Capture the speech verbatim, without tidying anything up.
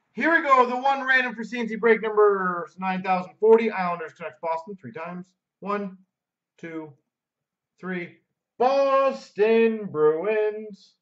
Here we go. The one random for C N C break number nine thousand forty. Islanders connects Boston three times. One, two, three. Boston Bruins.